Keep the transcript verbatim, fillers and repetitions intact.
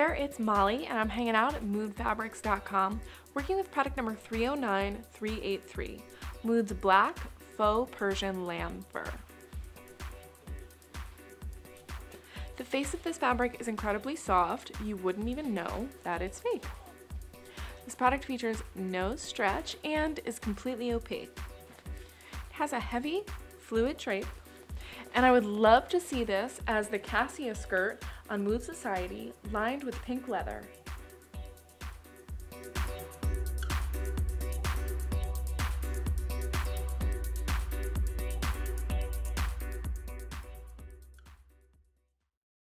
there, it's Molly, and I'm hanging out at mood fabrics dot com, working with product number three oh nine three eight three, Mood's Black Faux Persian Lamb Fur. The face of this fabric is incredibly soft. You wouldn't even know that it's fake. This product features no stretch and is completely opaque. It has a heavy, fluid drape, and I would love to see this as the Cassia skirt on Mood Society, lined with pink leather.